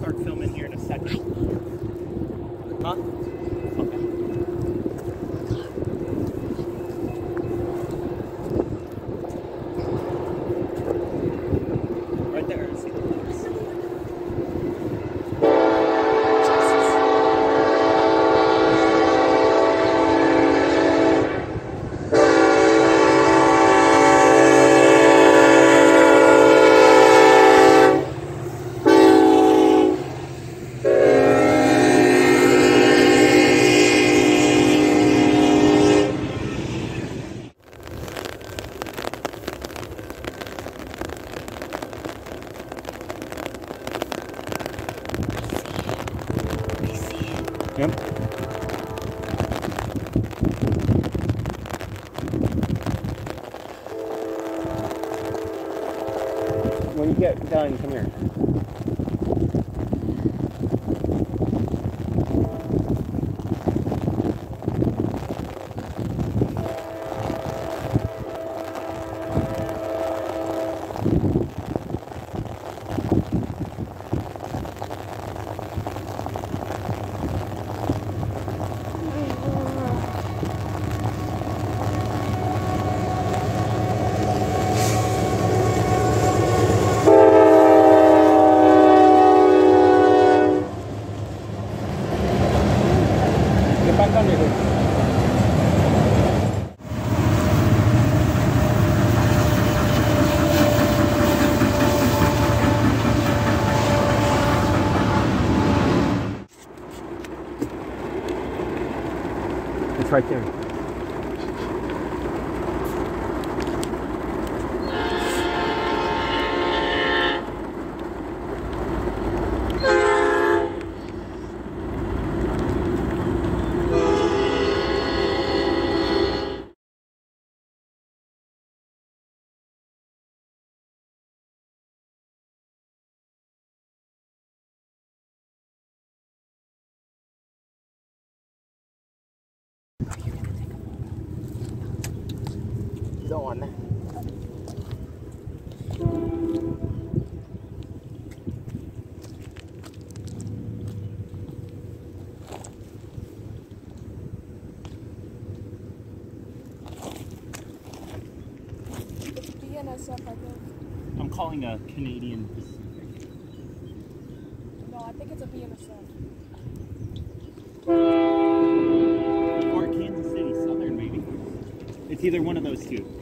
start filming here in a second. Huh? Okay. Right there. See the lights. Yep. When you get done, come here. Back under here. It's right there. Go on there. It's BNSF, I think. I'm calling a Canadian Pacific. No, I think it's a BNSF. Or Kansas City Southern, maybe. It's either one of those two.